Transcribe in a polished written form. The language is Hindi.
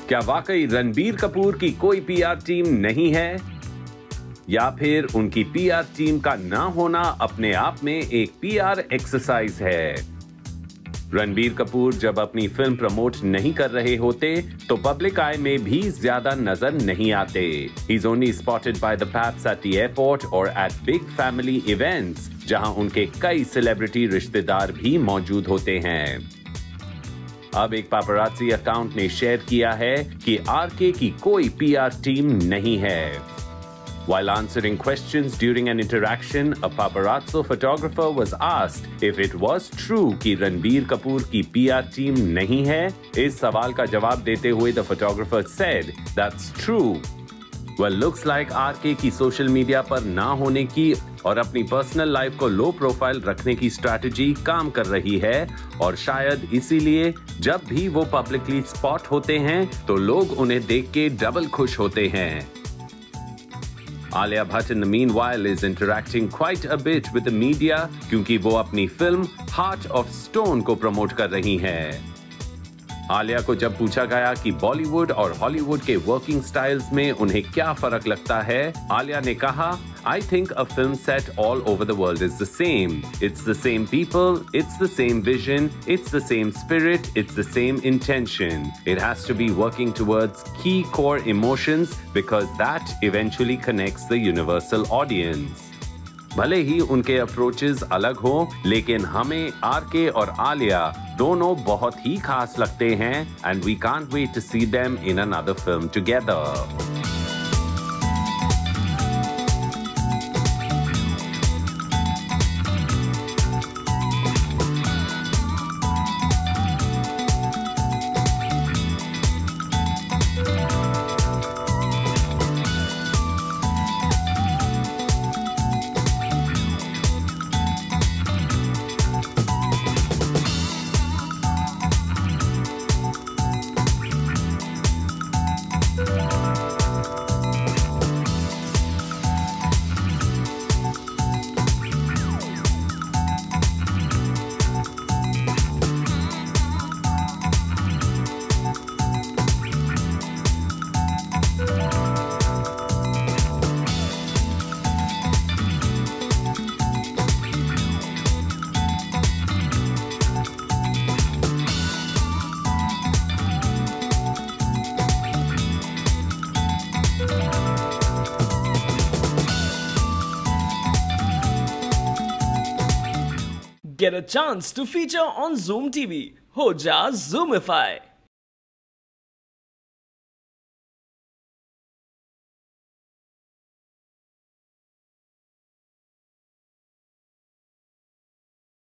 क्या वाकई रणबीर कपूर की कोई पीआर टीम नहीं है, या फिर उनकी पीआर टीम का ना होना अपने आप में एक पीआर एक्सरसाइज है? रणबीर कपूर जब अपनी फिल्म प्रमोट नहीं कर रहे होते तो पब्लिक आई में भी ज्यादा नजर नहीं आते. He is only spotted by the paps at the airport और एट बिग फैमिली इवेंट्स, जहां उनके कई सेलिब्रिटी रिश्तेदार भी मौजूद होते हैं. अब एक पापरात्सी अकाउंट ने शेयर किया है कि आरके की कोई पीआर टीम नहीं है. While answering questions during an interaction, a paparazzo photographer was asked if it was true कि रणबीर कपूर की पीआर टीम नहीं है. इस सवाल का जवाब देते हुए the photographer said, "That's true." Well, looks like RK की सोशल मीडिया पर ना होने की और अपनी पर्सनल लाइफ को लो प्रोफाइल रखने की स्ट्रैटेजी काम कर रही है, और शायद इसीलिए जब भी वो पब्लिकली स्पॉट होते हैं तो लोग उन्हें देख के डबल खुश होते हैं. Alia Bhatt in the meanwhile is interacting quite a bit with the media क्योंकि वो अपनी फिल्म Heart of Stone को प्रमोट कर रही हैं. आलिया को जब पूछा गया कि बॉलीवुड और हॉलीवुड के वर्किंग स्टाइल्स में उन्हें क्या फर्क लगता है, आलिया ने कहा, I think a film set all over the world is the same. It's the same people, it's the same vision, it's the same spirit, it's the same intention. It has to be working towards key core emotions because that eventually connects the universal audience. भले ही उनके अप्रोचेस अलग हो, लेकिन हमें आरके और आलिया दोनों बहुत ही खास लगते हैं, and we can't wait to see them in another film together. Get a chance to feature on Zoom TV. हो जा Zoomify.